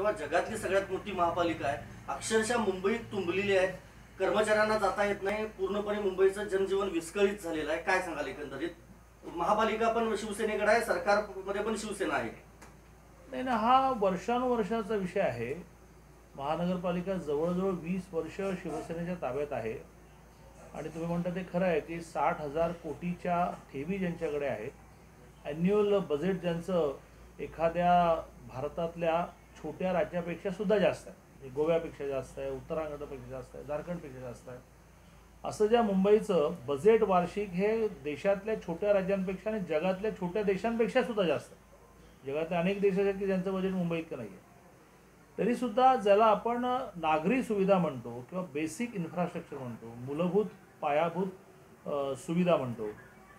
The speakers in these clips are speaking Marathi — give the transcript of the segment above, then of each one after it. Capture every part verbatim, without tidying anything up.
विदर्भात जगातली सगळ्यात मोठी महापालिका आहे, अक्षरशः मुंबईत तुंबलेली आहे, कर्मचाऱ्यांना जाता येत नाही, पूर्णपणे मुंबईचं जनजीवन विस्कळीत झालेलं आहे. काय सांगाल एकंदरीत? महापालिका पण शिवसेनेकडे आहे, सरकारमध्ये पण शिवसेना आहे. नाही ना, हा वर्षानुवर्षाचा विषय आहे. महानगरपालिका जवळजवळ वीस वर्ष शिवसेनेच्या ताब्यात आहे आणि तुम्ही म्हणता ते खरं आहे की साठ हजार कोटीच्या ठेवी ज्यांच्याकडे आहेत, ॲन्युअल बजेट ज्यांचं एखाद्या भारतातल्या छोट्या राज्यापेक्षा सुद्धा जास्त आहे, गोव्यापेक्षा जास्त आहे, उत्तराखंडपेक्षा जास्त आहे, झारखंडपेक्षा जास्त आहे, असं ज्या मुंबईचं बजेट वार्षिक हे देशातल्या छोट्या राज्यांपेक्षा आणि जगातल्या छोट्या देशांपेक्षा सुद्धा जास्त आहे. जगातल्या अनेक देश आहेत की ज्यांचं बजेट मुंबई इतकं नाही आहे, तरीसुद्धा ज्याला आपण नागरी सुविधा म्हणतो किंवा बेसिक इन्फ्रास्ट्रक्चर म्हणतो, मूलभूत पायाभूत सुविधा म्हणतो,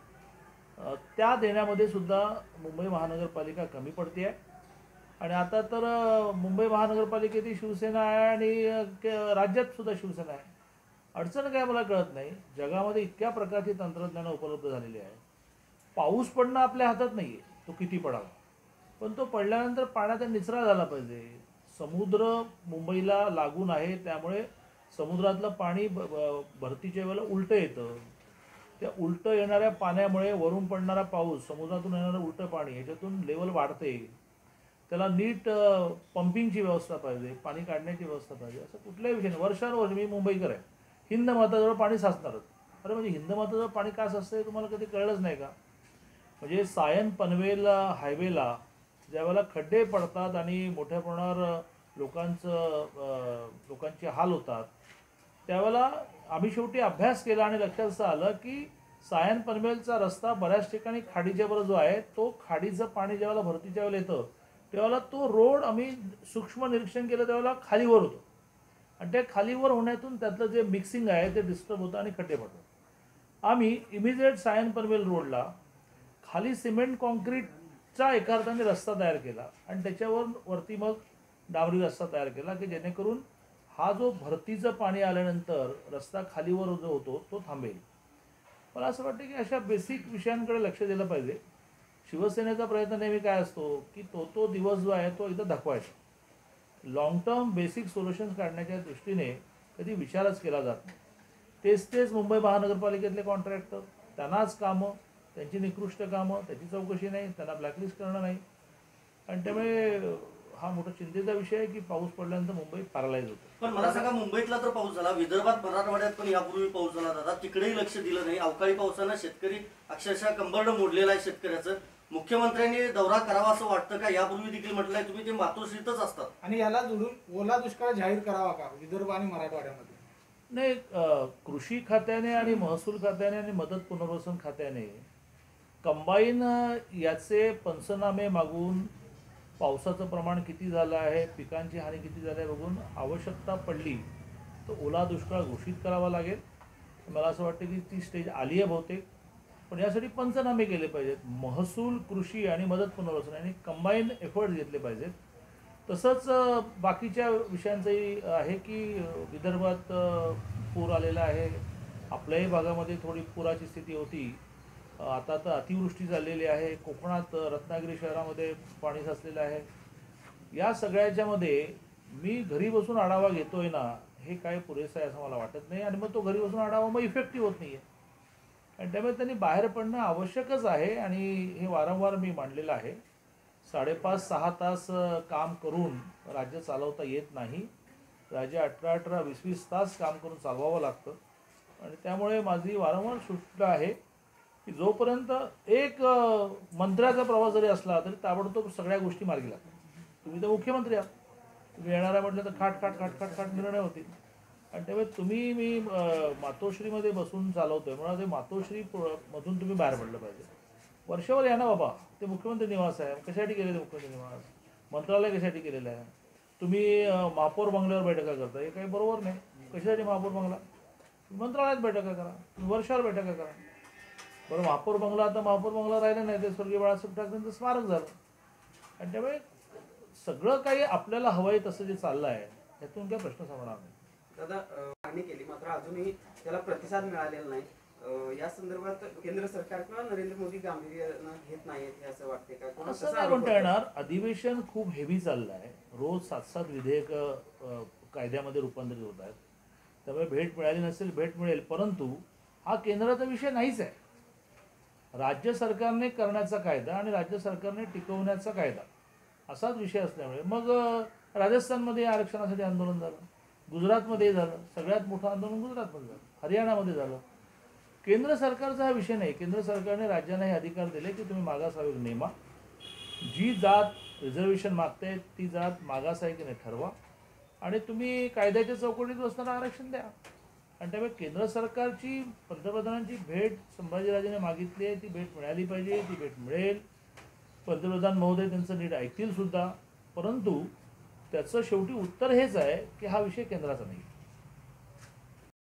त्या देण्यामध्ये सुद्धा मुंबई महानगरपालिका कमी पडते आहे. आणि आता तर मुंबई महानगरपालिकेतही शिवसेना आहे आणि राज्यात सुद्धा शिवसेना आहे. अडचण काय मला कळत नाही. जगामध्ये इतक्या प्रकारची तंत्रज्ञानं उपलब्ध झालेली आहे. पाऊस पडणं आपल्या हातात नाही आहे, तो किती पडावा, पण तो पडल्यानंतर पाण्याचा निचरा झाला पाहिजे. समुद्र मुंबईला लागून आहे, त्यामुळे समुद्रातलं पाणी भरतीच्या वेळेला उलटं येतं. त्या उलटं येणाऱ्या पाण्यामुळे वरून पडणारा पाऊस, समुद्रातून येणारं उलटं पाणी, ह्याच्यातून लेवल वाढते. त्याला नीट पंपिंगची व्यवस्था पाहिजे, पाणी काढण्याची व्यवस्था पाहिजे. असं कुठल्याही विषय नाही. वर्षानुवर्ष मी मुंबईकर आहे, हिंद माताजवळ पाणी साचणारच. अरे म्हणजे हिंद माताजवळ पाणी का साचतं हे तुम्हाला कधी कळलंच नाही का? म्हणजे सायन पनवेल हायवेला ज्यावेळेला खड्डे पडतात आणि मोठ्या प्रमाणावर लोकांचं लोकांचे हाल होतात, त्यावेळेला आम्ही शेवटी अभ्यास केला आणि लक्षात असं आलं की सायन पनवेलचा रस्ता बऱ्याच ठिकाणी खाडीच्या बरोबर जो आहे, तो खाडीचं पाणी ज्यावेळेला भरतीच्या वेळेला येतं त्यावेळेला तो रोड आम्ही सूक्ष्म निरीक्षण केलं त्यावेळेला खालीवर होतो आणि त्या खालीवर होण्यातून त्यातलं जे मिक्सिंग आहे ते डिस्टर्ब होतं आणि खड्डे पडतात. आम्ही इमिजिएट सायन पनवेल रोडला खाली सिमेंट कॉन्क्रीटचा एका अर्थाने रस्ता तयार केला आणि त्याच्यावर वरती मग डांबरी रस्ता तयार केला की जेणेकरून हा जो भरतीचं पाणी आल्यानंतर रस्ता खालीवर जो होतो तो थांबेल. मला असं वाटतं की अशा बेसिक विषयांकडे लक्ष दिलं पाहिजे. शिवसेनेचा प्रयत्न नेहमी काय असतो की तो तो दिवस जो आहे तो एकदा दाखवायचा. लॉंग टर्म बेसिक सोल्युशन्स काढण्याच्या दृष्टीने कधी विचारच केला जात नाही. तेच तेच मुंबई महानगरपालिकेतले कॉन्ट्रॅक्टर, त्यांनाच कामं, त्यांची निकृष्ट कामं, त्याची चौकशी नाही, त्यांना ब्लॅकलिस्ट करणं नाही. आणि त्यामुळे हा मोठा चिंतेचा विषय आहे की पाऊस पडल्यानंतर मुंबई पॅरालाइज होते. पण मला सांगा, मुंबईतला तर पाऊस झाला, विदर्भात मराठवाड्यात पण यापूर्वी पाऊस झाला दादा, तिकडेही लक्ष दिलं नाही. अवकाळी पावसानं शेतकरी अक्षरशः कंबरडं मोडलेलं आहे शेतकऱ्याचं. मुख्यमंत्र्यांनी दौरा करावा असं वाटतं का? यापूर्वी देखील म्हटलंय तुम्ही ते मातोश्रीतच असतात आणि याला जोडून ओला दुष्काळ जाहीर करावा का विदर्भ आणि मराठवाड्यामध्ये? नाही, कृषी खात्याने आणि महसूल खात्याने आणि मदत पुनर्वसन खात्याने कंबाईन याचे पंचनामे मागून पावसाचं प्रमाण किती झालं आहे, पिकांची हानी किती झाली आहे बघून आवश्यकता पडली तर ओला दुष्काळ घोषित करावा लागेल. मला असं वाटतं की ती स्टेज आली आहे बहुतेक, पण यासाठी पंचनामे केले पाहिजेत. महसूल, कृषी आणि मदत पुनर्वसन आणि कंबाईन एफर्ट्स घेतले पाहिजेत. तसंच बाकीच्या विषयांचंही आहे की विदर्भात पूर आलेला आहे, आपल्याही भागामध्ये थोडी पुराची स्थिती होती, आता तर अतिवृष्टी झालेली आहे, कोकणात रत्नागिरी शहरामध्ये पाणी साचलेलं आहे. या सगळ्याच्यामध्ये मी घरी बसून आढावा घेतोय ना, हे काय पुरेसं आहे असं मला वाटत नाही. आणि मग तो घरी बसून आढावा मग इफेक्टिव्ह होत नाही आहे आणि त्यामुळे त्यांनी बाहेर पडणं आवश्यकच आहे. आणि हे वारंवार मी मांडलेलं आहे, साडेपाच सहा तास काम करून राज्य चालवता येत नाही. राज्य अठरा अठरा वीस वीस तास काम करून चालवावं लागतं. आणि त्यामुळे माझी वारंवार सूचना आहे की जोपर्यंत एक मंत्र्याचा प्रवास जरी असला तरी ताबडतोब सगळ्या गोष्टी मार्गी लागतात. तुम्ही तर मुख्यमंत्री आहात, तुम्ही येणारा म्हटलं तर खाट खाट खाट खाट खाट निर्णय होतील. आणि त्यामुळे तुम्ही मी मातोश्रीमध्ये बसून चालवतोय म्हणून ते मातोश्री मधून तुम्ही बाहेर पडलं पाहिजे. वर्षावर या ना बाबा, ते मुख्यमंत्री निवास आहे, कशासाठी केलेलं मुख्यमंत्री निवास, मंत्रालय कशासाठी केलेलं आहे? तुम्ही महापौर बंगल्यावर बैठका करता, हे काही बरोबर नाही. कशासाठी महापौर बंगला? मंत्रालयात बैठका करा, तुम्ही वर्षावर बैठका करा. बरं, महापौर बंगला आता महापौर बंगला राहिला नाही, ते स्वर्गीय बाळासाहेब ठाकरेंचं स्मारक झालं. आणि त्यामुळे सगळं काही आपल्याला हवं आहे तसं जे चाललं आहे त्यातून काय प्रश्न सांगणार नाही. दादा, मागणी केली मात्र अजूनही त्याला प्रतिसाद मिळालेला नाही. अं, या संदर्भात केंद्र सरकार किंवा नरेंद्र मोदी गांभीर्यानं घेत नाहीत हे असं वाटते का? कोण असं कसा नाही आरोप म्हणता करतो? येणार. अधिवेशन खूप हेवी चाललं आहे. रोज सात सात विधेयक कायद्यामध्ये रूपांतरित होत आहेत. त्यामुळे भेट मिळाली नसेल, भेट मिळेल, परंतु हा केंद्राचा विषय नाहीच आहे. राज्य सरकारने करण्याचा कायदा आणि राज्य सरकारने टिकवण्याचा कायदा असाच विषय असल्यामुळे मग अ, राजस्थानमध्ये आरक्षणासाठी आंदोलन झालं, गुजरातमध्ये झालं, सगळ्यात मोठं आंदोलन गुजरातमध्ये झालं, हरियाणामध्ये झालं. केंद्र सरकारचा हा विषय नाही. केंद्र सरकारने राज्यांना हे अधिकार दिले की तुम्ही मागास आयोग नेमा, जी जात रिझर्वेशन मागते ती जात मागासआयोगाने ठरवा आणि तुम्ही कायद्याच्या चौकटीत बसणारं आरक्षण द्या. आणि त्यामुळे केंद्र सरकारची पंतप्रधानांची भेट संभाजीराजेने मागितली आहे, ती भेट मिळाली पाहिजे, ती भेट मिळेल. पंतप्रधान महोदय त्यांचं नीट ऐकतील सुद्धा, परंतु त्याचं शेवटी उत्तर हेच आहे की हा विषय केंद्राचा नाही.